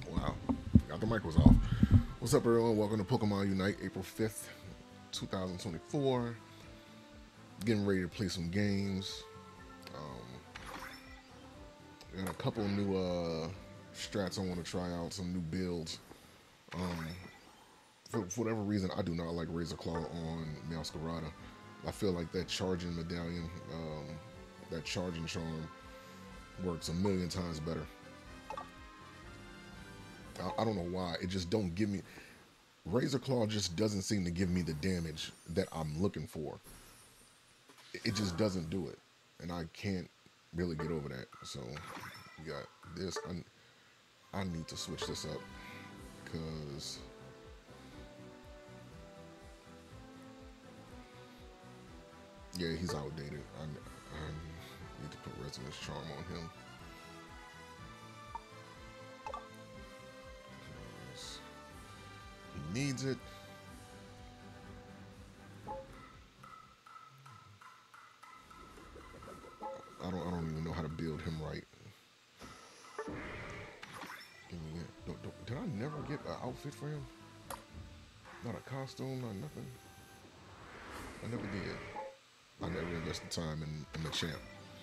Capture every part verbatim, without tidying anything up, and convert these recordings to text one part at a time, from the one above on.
Wow. Got the mic was off. What's up, everyone? Welcome to Pokemon Unite, April fifth, two thousand twenty-four. Getting ready to play some games. Um, got a couple new uh, strats I want to try out, some new builds. Um, for, for whatever reason, I do not like Razor Claw on Meowscarada. I feel like that charging medallion, um, that charging charm, works a million times better. I, I don't know why. It just don't give me. Razor Claw just doesn't seem to give me the damage that I'm looking for. It, it just doesn't do it, and I can't really get over that. So we got this. I, I need to switch this up because yeah, he's outdated. I, I need to put Resonance Charm on him. 'Cause he needs it. I don't. I don't even know how to build him right. Give me it. Don't, don't, did I never get an outfit for him? Not a costume, not nothing. I never did. I never invested time in, in the champ.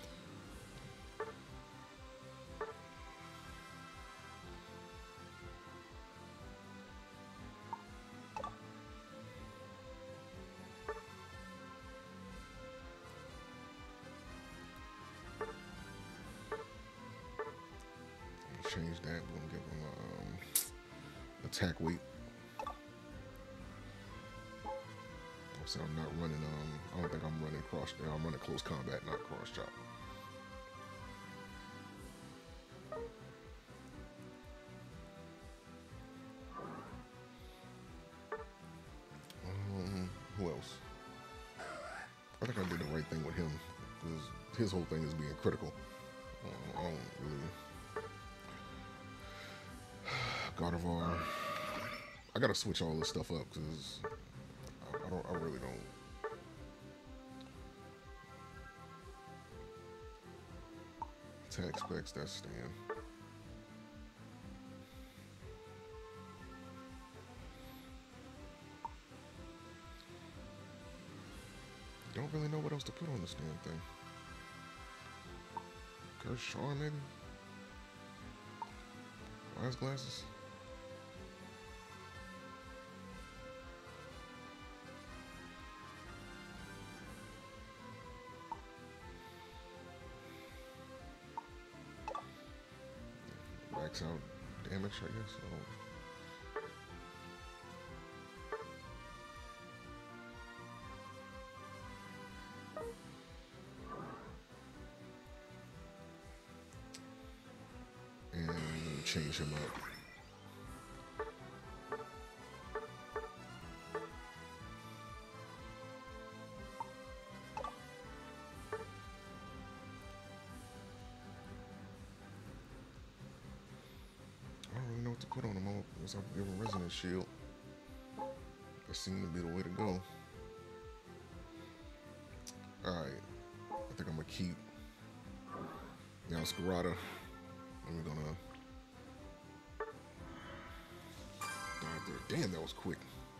Change that. We're gonna give him um, attack weight. So I'm not running. Um, I don't think I'm running cross. I'm running close combat, not cross chop. Um, who else? I think I did the right thing with him because his whole thing is being critical. Uh, I don't really. Gardevoir. I gotta switch all this stuff up because I, I don't. I really don't. Attack specs. That's staying. Don't really know what else to put on this damn thing. Curse Charm, maybe? Wise glasses? Max out damage, I guess. I don't... And change him up. I don't really know what to put on him. I guess I'll give him Resonance Shield. That seemed to be the way to go. Alright. I think I'm gonna keep Meowscarada. And we're gonna dive there. Damn, that was quick.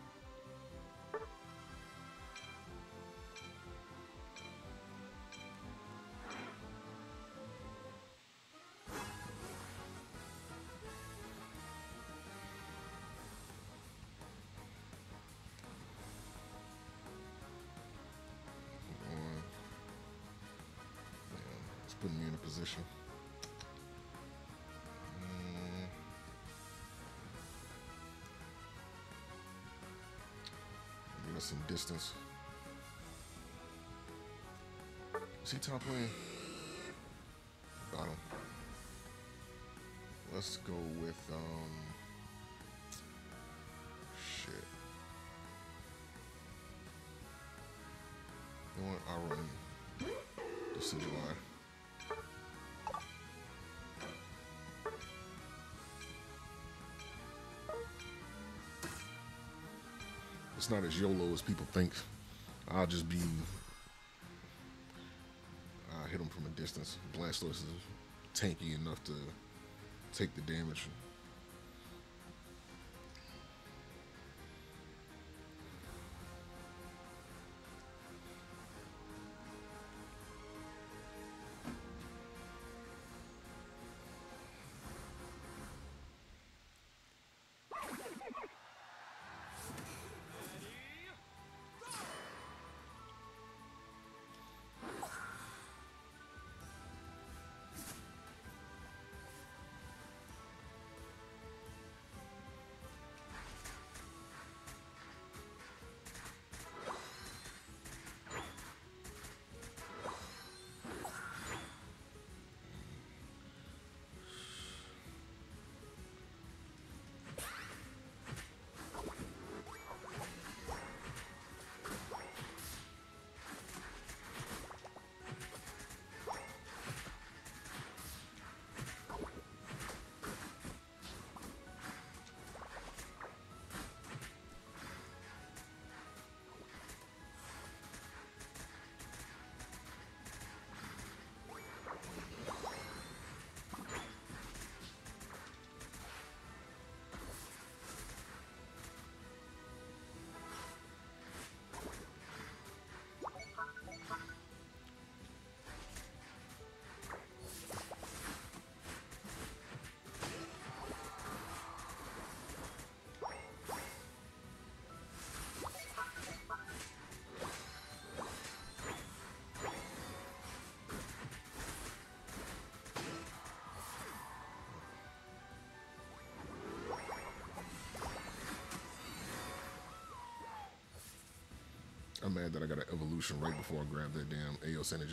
It's putting me in a position. Mm. Give us some distance. Is he top lane? Got him. Let's go with um shit. You know what? I'll run Decidueye. It's not as YOLO as people think. I'll just be. I hit him from a distance. Blastoise is tanky enough to take the damage. I'm mad that I got an evolution right before I grabbed that damn Aeos energy.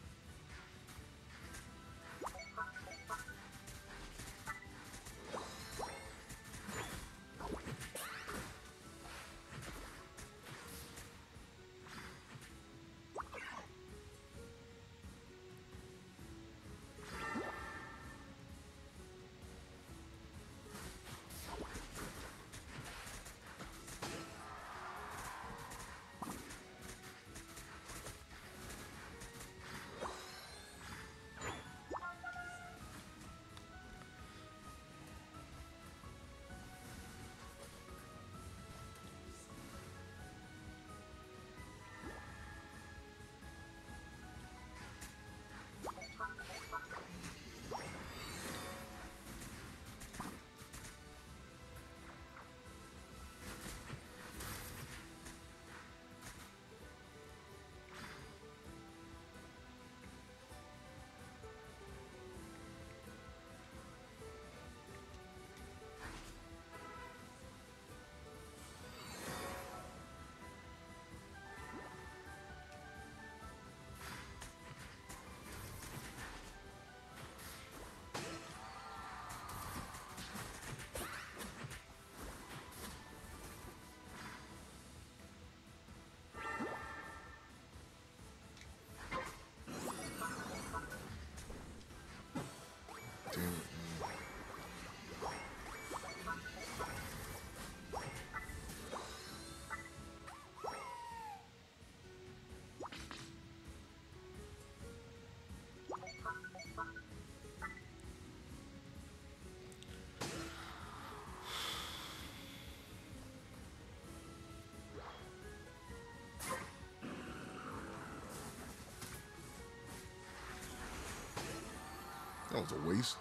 That was a waste.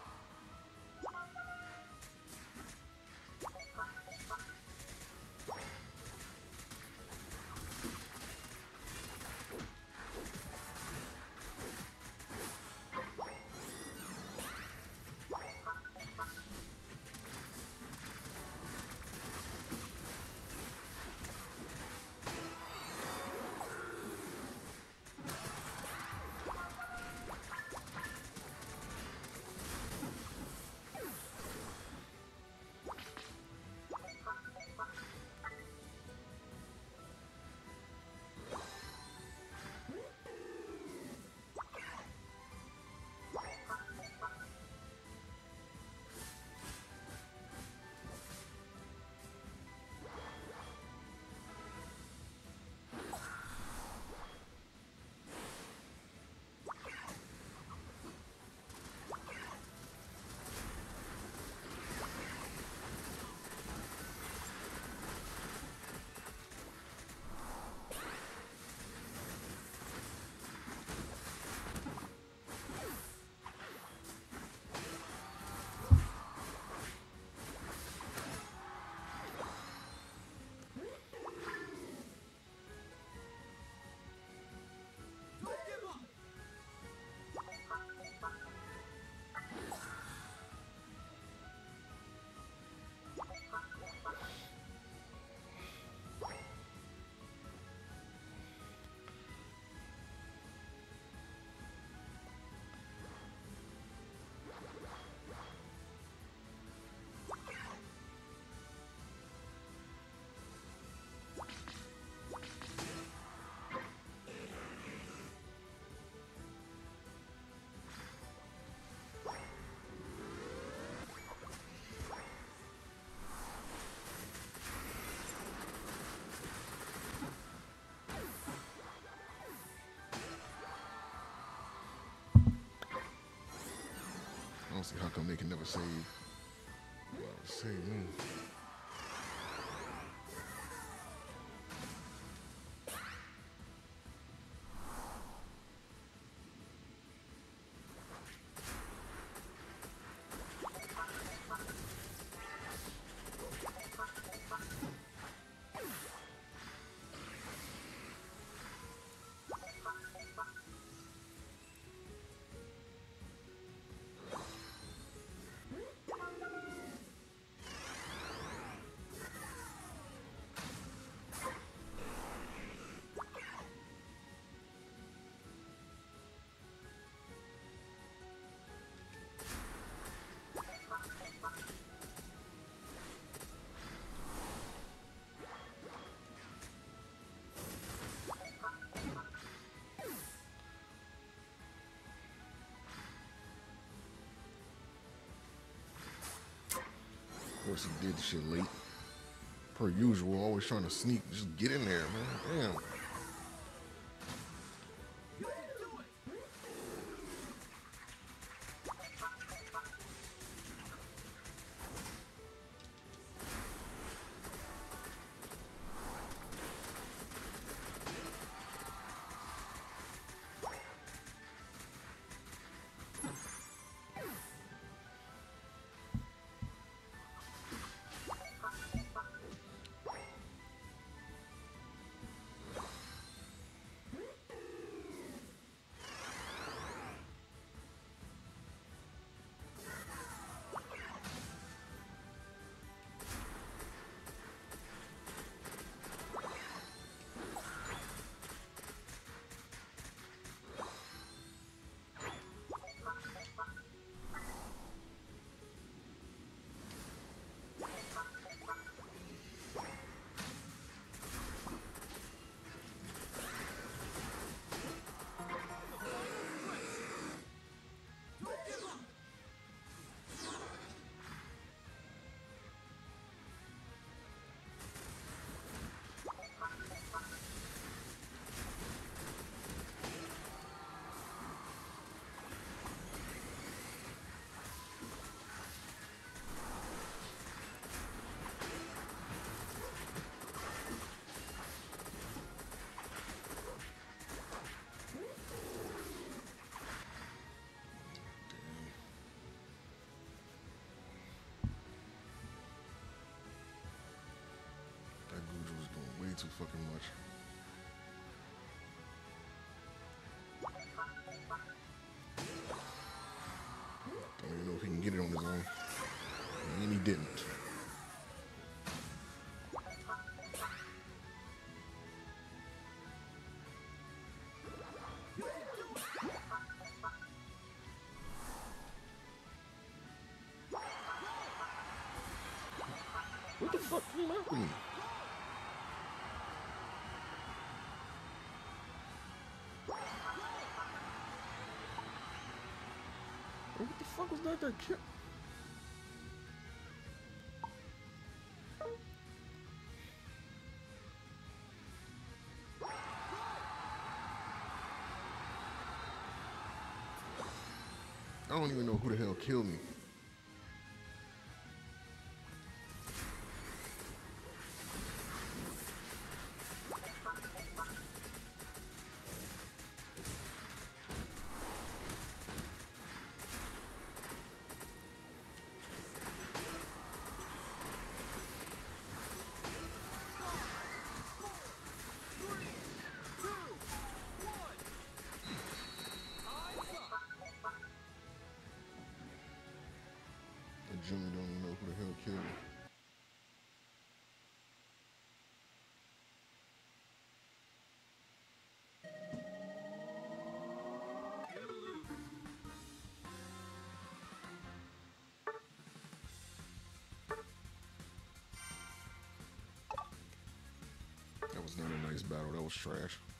I don't see how come they can never save. Well, save me. course, he did the shit late. Per usual, always trying to sneak. Just get in there, man. Damn. Too fucking much. Don't even know if he can get it on his own. And he didn't. What the fuck came out with me? What the fuck was that that killed? I don't even know who the hell killed me. I genuinely don't even know who the hell killed me. That was not a nice battle. That was trash.